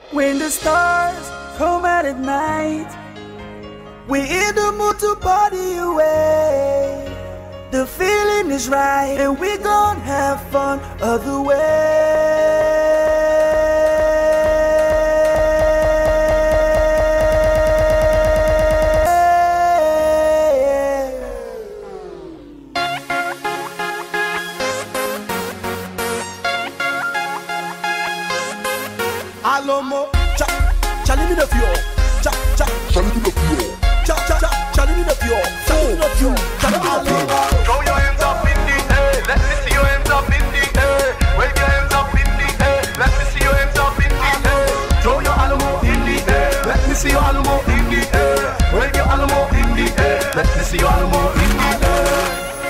When the stars come out at night, we're in the mood to party away. The feeling is right, and we gon' have fun other way. Alomo, challenge the floor, challenge the floor, challenge the floor, challenge the floor, throw your hands up in the air, let me see your hands up in the air. Wave your hands up in the air, let me see your hands up in the air. Throw your Alamo in the air, let me see your Alamo in the air. Wave your Alamo in the air, let me see your Alamo in the air.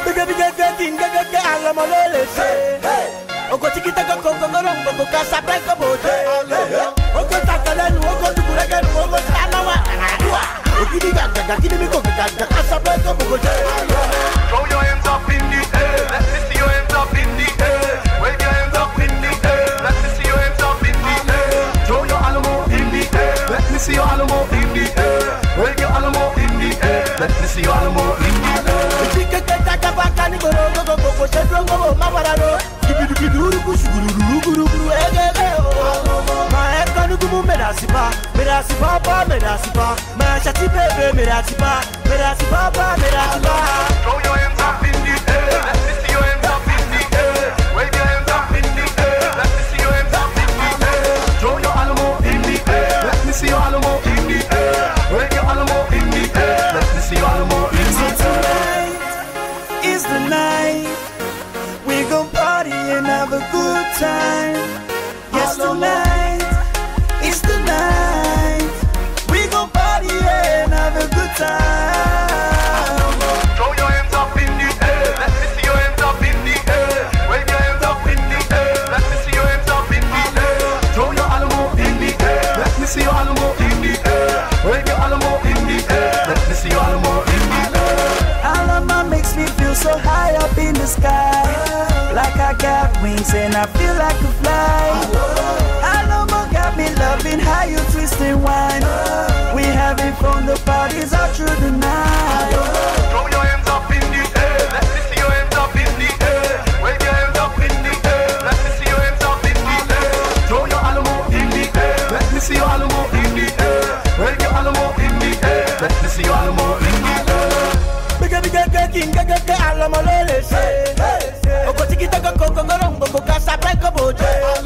Alamo lele say, Oko tikita ko rombo ko kasa break bote. Oko takala nu oko tukurege nu oko tanawa. Okidi gaga kidi mi ko gaga kasa break bote. Throw your hands up in the air, let me see your hands up in the air. Wave your hands up in the air, let me see your hands up in the air. Throw your Alamo in the air, let me see your Alamo in the air. Wave your Alamo in the air, let me see your Alamo in the air. Tikita gaga bakani go go go shedrongo mawararo. Merasipa, Mashati baby, Merasipa, throw your hands up in the air, let me see your hands up in the air. Wave your hands up in the air, let me see your hands up in the air. Throw your Alamo in the air, let me see your Alamo in the air. Wave your Alamo in the air, let me see your Alamo in the air. Tonight is the night, we gon' party and have a good time. Yes, tonight is the night, we gon' party and have a good time. Throw your hands up in the air, let me see your hands up in the air. Wave your hands up in the air, let me see your hands up in the air. Throw your Alamo in the air, let me see your Alamo in the air. Wave your Alamo in the air, let me see your Alamo in the air. Alamo makes me feel so high up in the sky, like I got wings and I feel like a fly. Alamo got me loving how you twist and wind. We having fun, the party's all through the night. Throw your hands up in the air, let me see your hands up in the air. Wave your hands up in the air, let me see your hands up in the air. Throw your Alamo in the air, let me see your Alamo in the air. Wave your Alamo in the air, let me see your Alamo in the air. Alamo lele say, Oko tikita ko rombo ko kasa break bote.